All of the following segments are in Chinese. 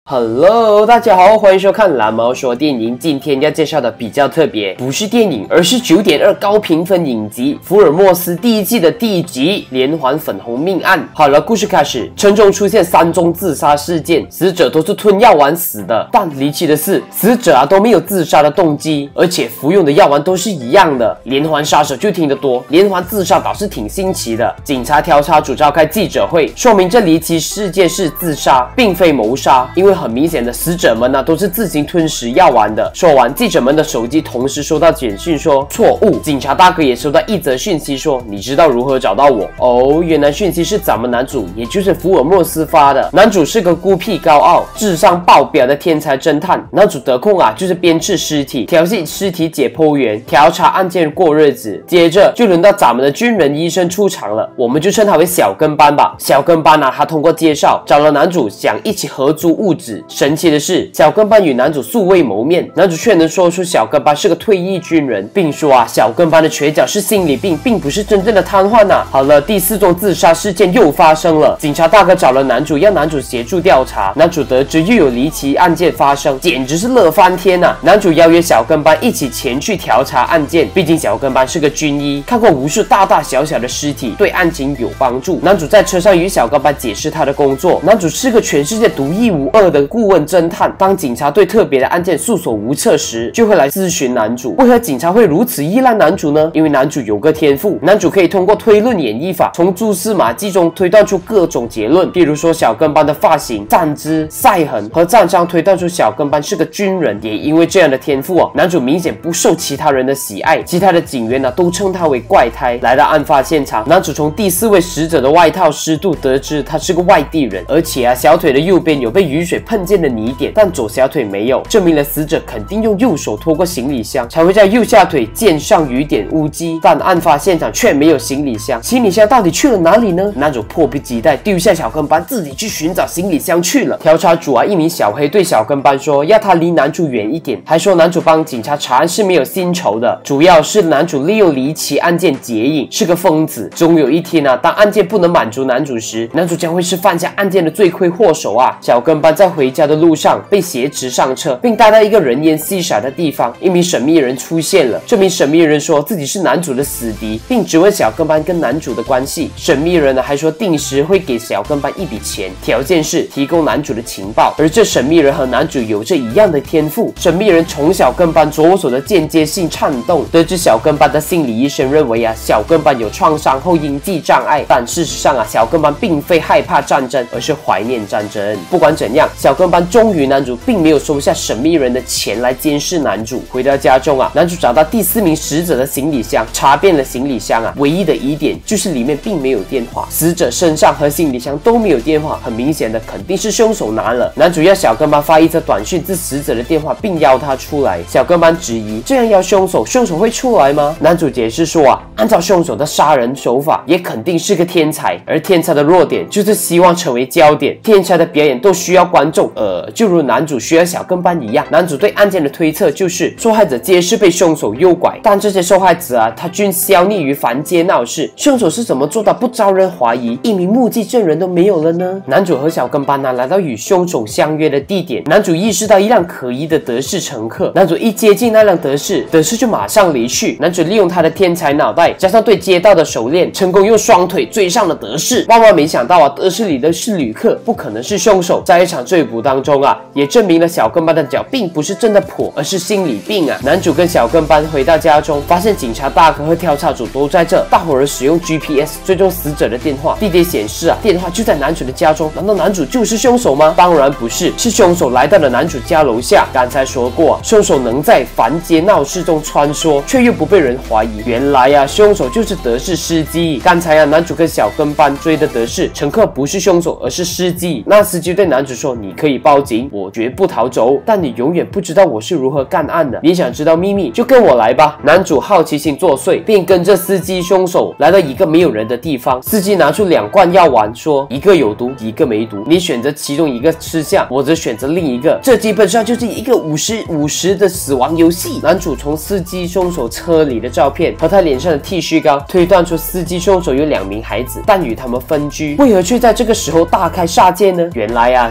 Hello， 大家好，欢迎收看蓝猫说电影。今天要介绍的比较特别，不是电影，而是9.2高评分影集《福尔摩斯》第1季的第1集连环粉红命案。好了，故事开始，城中出现3宗自杀事件，死者都是吞药丸死的。但离奇的是，死者都没有自杀的动机，而且服用的药丸都是一样的。连环杀手就听得多，连环自杀倒是挺新奇的。警察调查组召开记者会，说明这离奇事件是自杀，并非谋杀，因为很明显的，死者们都是自行吞食药丸的。说完，记者们的手机同时收到简讯说错误，警察大哥也收到一则讯息说你知道如何找到我哦。原来讯息是咱们男主，也就是福尔摩斯发的。男主是个孤僻高傲、智商爆表的天才侦探。男主得空就是鞭笞尸体、调戏尸体解剖员、调查案件过日子。接着就轮到咱们的军人医生出场了，我们就称他为小跟班吧。小跟班他通过介绍找了男主，想一起合租屋子。神奇的是，小跟班与男主素未谋面，男主却能说出小跟班是个退役军人，并说小跟班的瘸脚是心理病，并不是真正的瘫痪好了，第4宗自杀事件又发生了。警察大哥找了男主，要男主协助调查。男主得知又有离奇案件发生，简直是乐翻天男主邀约小跟班一起前去调查案件，毕竟小跟班是个军医，看过无数大大小小的尸体，对案情有帮助。男主在车上与小跟班解释他的工作。男主是个全世界独一无二的顾问侦探，当警察对特别的案件束手无策时，就会来咨询男主。为何警察会如此依赖男主呢？因为男主有个天赋，男主可以通过推论演绎法，从蛛丝马迹中推断出各种结论。比如说小跟班的发型、站姿、晒痕和战伤推断出小跟班是个军人。也因为这样的天赋男主明显不受其他人的喜爱，其他的警员都称他为怪胎。来到案发现场，男主从第4位死者的外套湿度得知他是个外地人，而且小腿的右边有被雨水碰见的泥点，但左小腿没有，证明了死者肯定用右手拖过行李箱，才会在右下腿溅上雨点污迹。但案发现场却没有行李箱，行李箱到底去了哪里呢？男主迫不及待丢下小跟班，自己去寻找行李箱去了。调查组一名小黑对小跟班说要他离男主远一点，还说男主帮警察查案是没有薪酬的，主要是男主利用离奇案件解瘾，是个疯子。终有一天当案件不能满足男主时，男主将会是犯下案件的罪魁祸首小跟班在回家的路上被挟持上车，并带到一个人烟稀少的地方。一名神秘人出现了，这名神秘人说自己是男主的死敌，并质问小跟班跟男主的关系。神秘人还说定时会给小跟班一笔钱，条件是提供男主的情报。而这神秘人和男主有着一样的天赋。神秘人从小跟班左手的间接性颤动得知小跟班的心理医生认为小跟班有创伤后应激障碍，但事实上小跟班并非害怕战争，而是怀念战争。不管怎样，小跟班忠于男主，并没有收下神秘人的钱来监视男主。回到家中男主找到第4名死者的行李箱，查遍了行李箱唯一的疑点就是里面并没有电话，死者身上和行李箱都没有电话，很明显的肯定是凶手拿了。男主要小跟班发一则短讯至死者的电话，并邀他出来。小跟班质疑这样邀凶手会出来吗？男主解释说按照凶手的杀人手法，也肯定是个天才，而天才的弱点就是希望成为焦点，天才的表演都需要观众，就如男主需要小跟班一样。男主对案件的推测就是受害者皆是被凶手诱拐，但这些受害者他均消匿于凡街闹市，凶手是怎么做到不招人怀疑，一名目击证人都没有了呢？男主和小跟班来到与凶手相约的地点，男主意识到一辆可疑的德士乘客，男主一接近那辆德士就马上离去。男主利用他的天才脑袋加上对街道的熟练，成功用双腿追上了德士。万万没想到德士里的是旅客，不可能是凶手。在一场追捕当中也证明了小跟班的脚并不是真的跛，而是心理病男主跟小跟班回到家中，发现警察大哥和调查组都在这，大伙儿使用 GPS 追踪死者的电话，地点显示电话就在男主的家中。难道男主就是凶手吗？当然不是，是凶手来到了男主家楼下。刚才说过凶手能在凡街闹市中穿梭，却又不被人怀疑。原来凶手就是德士司机。刚才男主跟小跟班追的德士乘客不是凶手，而是司机。那司机对男主说你可以报警，我绝不逃走，但你永远不知道我是如何干案的。你想知道秘密就跟我来吧。男主好奇心作祟，并跟着司机凶手来到一个没有人的地方。司机拿出2罐药丸，说一个有毒，一个没毒，你选择其中一个吃下，我则选择另一个。这基本上就是一个50-50的死亡游戏。男主从司机凶手车里的照片和他脸上的剃须膏推断出司机凶手有2名孩子，但与他们分居，为何却在这个时候大开杀戒呢？原来司机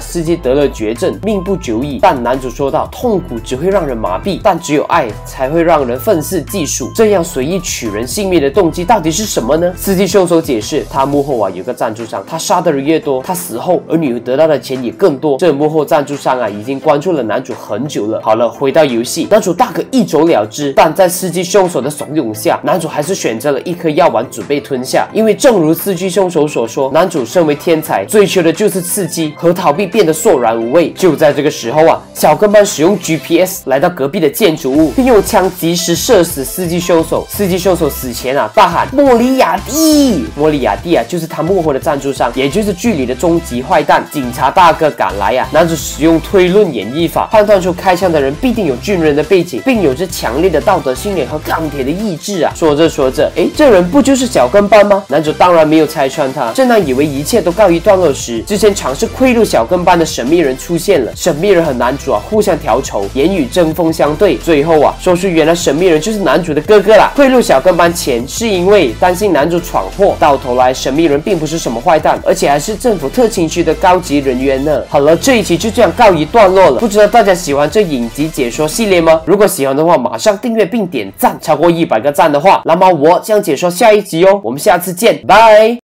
得了绝症，命不久矣。但男主说道，痛苦只会让人麻痹，但只有爱才会让人愤世嫉俗。这样随意取人性命的动机到底是什么呢？司机凶手解释，他幕后有个赞助商，他杀的人越多，他死后儿女得到的钱也更多。这幕后赞助商已经关注了男主很久了。好了，回到游戏，男主大可一走了之，但在司机凶手的怂恿下，男主还是选择了一颗药丸准备吞下。因为正如司机凶手所说，男主身为天才，追求的就是刺激和逃避变得索然无味。就在这个时候小跟班使用 GPS 来到隔壁的建筑物，并用枪及时射死司机凶手。司机凶手死前大喊莫里亚蒂，莫里亚蒂就是他幕后的赞助商，也就是剧里的终极坏蛋。警察大哥赶来男主使用推论演绎法，判断出开枪的人必定有军人的背景，并有着强烈的道德信念和钢铁的意志说着说着，这人不就是小跟班吗？男主当然没有拆穿他。正当以为一切都告一段落时，之前尝试贿赂小跟班的神秘人出现了。神秘人和男主互相调仇，言语针锋相对，最后说出原来神秘人就是男主的哥哥啦。贿赂小跟班前是因为担心男主闯祸，到头来神秘人并不是什么坏蛋，而且还是政府特勤局的高级人员呢。好了，这一期就这样告一段落了。不知道大家喜欢这影集解说系列吗？如果喜欢的话，马上订阅并点赞，超过100个赞的话，那么我将解说下一集哦。我们下次见，拜。